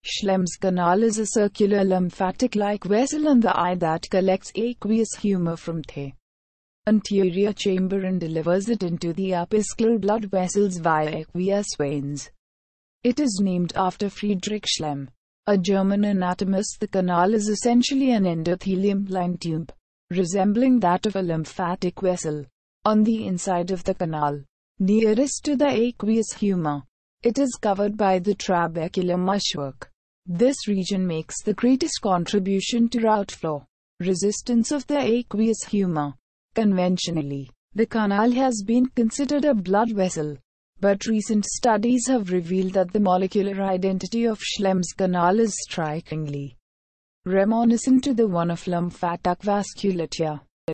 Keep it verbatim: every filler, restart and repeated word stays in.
Schlemm's canal is a circular lymphatic-like vessel in the eye that collects aqueous humor from the anterior chamber and delivers it into the apical blood vessels via aqueous veins. It is named after Friedrich Schlemm, a German anatomist. The canal is essentially an endothelium-lined tube, resembling that of a lymphatic vessel. On the inside of the canal, nearest to the aqueous humor, it is covered by the trabecular meshwork. This region makes the greatest contribution to route flow resistance of the aqueous humor. Conventionally, the canal has been considered a blood vessel, but recent studies have revealed that the molecular identity of Schlemm's canal is strikingly reminiscent to the one of lymphatic vasculature.